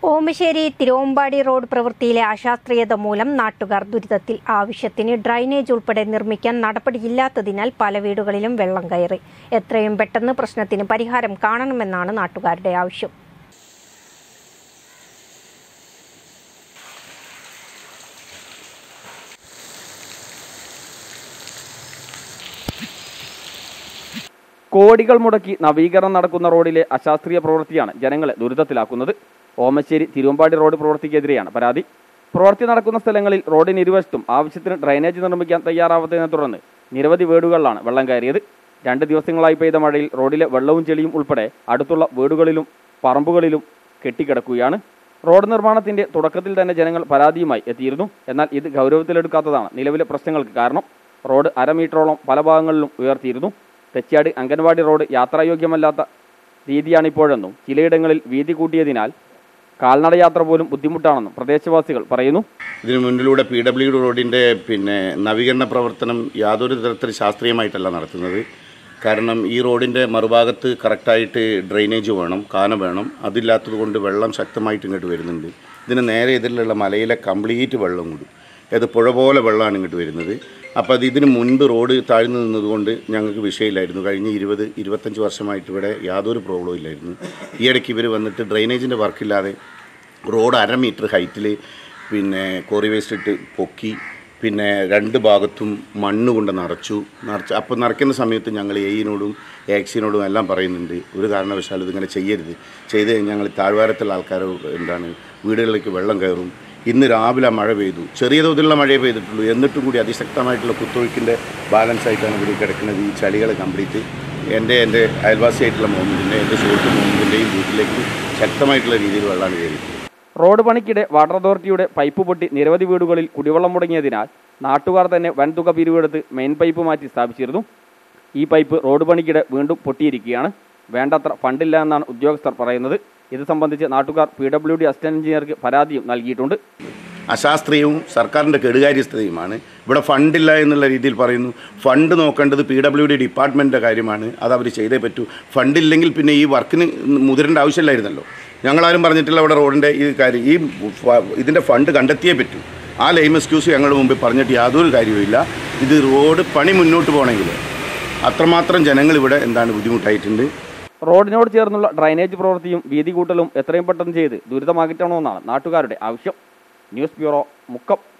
Omassery Thiruvambady road പ്രവൃത്തിയിലെ അശാസ്ത്രീയത മൂലം നാട്ടുകാർ ദുരിതത്തിൽ. ആവശ്യത്തിന് ഡ്രൈനേജ് ഉൾപ്പെടെ നിർമ്മിക്കാൻ നടപടിയില്ലാത്തതിനാൽ പല വീടുകളിലും വെള്ളം കയറി. എത്രയും പെട്ടെന്ന് പ്രശ്നത്തിന് പരിഹാരം കാണണമെന്നാണ് നാട്ടുകാരുടെ ആവശ്യം. കോടികൾ മുടക്കി നവീകരണം നടക്കുന്ന റോഡിലെ അശാസ്ത്രീയ പ്രവൃത്തിയാണ് ജനങ്ങളെ ദുരിതത്തിലാക്കുന്നത്. ഓമശ്ശേരി തിരുവമ്പാടി റോഡ് പ്രവൃത്തിക്കെതിരെയാണ് പരാതി. പ്രവൃത്തി നടക്കുന്ന സ്ഥലങ്ങളിൽ റോഡിന് ഇരുവശത്തും ആവശ്യത്തിന് ഡ്രൈനേജ് നിർമ്മിക്കാൻ തയ്യാറാവാത്തതിനെ തുടർന്ന് നിരവധി വീടുകളിലാണ് വെള്ളം കയറിയത്. 2 ദിവസങ്ങളായി പെയ്ത മഴയിൽ റോഡിലെ വെള്ളവും ചെളിയും ഉൾപ്പെടെ അടുത്തുള്ള വീടുകളിലും പറമ്പുകളിലും കെട്ടിക്കിടക്കുകയാണ്. റോഡ് നിർമ്മാണത്തിന്റെ തുടക്കത്തിൽ തന്നെ ജനങ്ങൾ പരാതിയുമായി എത്തിയിരുന്നു. എന്നാൽ ഇത് ഗൗരവത്തിലെടുക്കാത്തതാണ് നിലവിലെ പ്രശ്നങ്ങൾക്ക് കാരണം. റോഡ് 1/2 മീറ്ററോളം പല ഭാഗങ്ങളിലും ഉയർത്തിയിരുന്നു. തെച്ചിയാട് അംഗൻവാടി റോഡ് യാത്രായോഗ്യമല്ലാത്ത രീതിയാണിപ്പോഴെന്നും ചിലയിടങ്ങളിൽ വീതി കൂട്ടിയതിനാൽ കാൽനടയാത്ര പോലും ബുദ്ധിമുട്ടാണെന്നും പ്രദേശവാസികൾ പറയുന്നു. ഇതിനു മുന്നിലൂടെ PWD റോഡിൻ്റെ നവീകരണ പ്രവർത്തനം യാതൊരു തരത്തിൽ ശാസ്ത്രീയമായിട്ടല്ല നടത്തുന്നത്. കാരണം ഈ റോഡിൻ്റെ മറുഭാഗത്ത് കറക്റ്റായിട്ട് ഡ്രെയിനേജ് വേണം, കാന വേണം. അതില്ലാത്തത് കൊണ്ട് വെള്ളം ശക്തമായിട്ട് ഇങ്ങോട്ട് വരുന്നുണ്ട്. ഇതിന് നേരെ എതിരിലുള്ള മലയിലെ കംപ്ലീറ്റ് വെള്ളം കൂടും. അത് പുഴ പോലെ വെള്ളമാണ് ഇങ്ങോട്ട് വരുന്നത്. അപ്പോൾ ഇതിന് മുൻപ് റോഡ് താഴ്ന്നു നിന്നതുകൊണ്ട് ഞങ്ങൾക്ക് വിഷയമില്ലായിരുന്നു. കഴിഞ്ഞ 20-25 വർഷമായിട്ട് ഇവിടെ യാതൊരു പ്രോബ്ലവും ഇല്ലായിരുന്നു. ഈ ഇടയ്ക്ക് ഇവർ വന്നിട്ട് ഡ്രെയിനേജിൻ്റെ വർക്കില്ലാതെ റോഡ് 1/2 മീറ്റർ ഹൈറ്റിൽ കോറി വേസ്റ്റ് ഇട്ട് പൊക്കി, 2 ഭാഗത്തും മണ്ണ് കൊണ്ട് നിറച്ചു. അപ്പോൾ നിറയ്ക്കുന്ന സമയത്ത് ഞങ്ങൾ എയിനോടും AXIനോടും എല്ലാം പറയുന്നുണ്ട്, ഒരു കാരണവശാലും ഇതിങ്ങനെ ചെയ്യരുത്. ചെയ്ത് ഞങ്ങൾ താഴ്വാരത്തുള്ള ആൾക്കാർ വീടുകളിലേക്ക് വെള്ളം കയറും. ഇന്ന് രാവിലെ മഴ പെയ്തു, ചെറിയ തോതിലുള്ള മഴയെ പെയ്തിട്ടുള്ളൂ. എന്നിട്ടും കൂടി അതിശക്തമായിട്ടുള്ള കുത്തൊഴുക്കിൻ്റെ ബാലൻസ് ആയിട്ടാണ് ഇവിടെ കിടക്കുന്നത്. ഈ ചളികൾ കംപ്ലീറ്റ് എൻ്റെ അയൽവാസിയായിട്ടുള്ള മോഹമ്മദിൻ്റെ, എൻ്റെ സുഹൃത്ത് മോഹമ്മദിൻ്റെയും വീട്ടിലേക്ക് ശക്തമായിട്ടുള്ള രീതിയിൽ വെള്ളമാണ് കയറിയത്. റോഡ് പണിക്കിടെ വാട്ടർ അതോറിറ്റിയുടെ പൈപ്പ് പൊട്ടി നിരവധി വീടുകളിൽ കുടിവെള്ളം മുടങ്ങിയതിനാൽ നാട്ടുകാർ തന്നെ വൻതുക പിരിവെടുത്ത് മെയിൻ പൈപ്പ് മാറ്റി സ്ഥാപിച്ചിരുന്നു. ഈ പൈപ്പ് റോഡ് പണിക്കിടെ വീണ്ടും പൊട്ടിയിരിക്കുകയാണ്. വേണ്ടത്ര ഫണ്ടില്ല എന്നാണ് ഉദ്യോഗസ്ഥർ പറയുന്നത്. ഇത് സംബന്ധിച്ച് നാട്ടുകാർ PWD അസിസ്റ്റന്റ് എഞ്ചിനീയർക്ക് പരാതിയും നൽകിയിട്ടുണ്ട്. അശാസ്ത്രീയവും സർക്കാരിൻ്റെ കെടുകാര്യസ്ഥതയുമാണ്. ഇവിടെ ഫണ്ടില്ല എന്നുള്ള രീതിയിൽ പറയുന്നു. ഫണ്ട് നോക്കേണ്ടത് PWD ഡിപ്പാർട്ട്മെൻറ്റിൻ്റെ കാര്യമാണ്. അത് അവർ ചെയ്തേ പറ്റൂ. ഫണ്ടില്ലെങ്കിൽ പിന്നെ ഈ വർക്കിന് മുതിരേണ്ട ആവശ്യമില്ലായിരുന്നല്ലോ. ഞങ്ങളാരും പറഞ്ഞിട്ടില്ല ഇവിടെ റോഡിൻ്റെ ഈ കാര്യം. ഇതിൻ്റെ ഫണ്ട് കണ്ടെത്തിയേ പറ്റൂ. ആ ലെയിം എക്സ്ക്യൂസ് ഞങ്ങളുടെ മുമ്പിൽ പറഞ്ഞിട്ട് യാതൊരു കാര്യവുമില്ല. ഇത് റോഡ് പണി മുന്നോട്ട് പോകണമെങ്കിൽ അത്രമാത്രം ജനങ്ങൾ ഇവിടെ ബുദ്ധിമുട്ടായിട്ടുണ്ട്. റോഡിനോട് ചേർന്നുള്ള ഡ്രൈനേജ് പ്രവൃത്തിയും വീതി കൂട്ടലും എത്രയും പെട്ടെന്ന് ചെയ്ത് ദുരിതമാകണമെന്നാണ് നാട്ടുകാരുടെ ആവശ്യം. News bureau, Mukkam.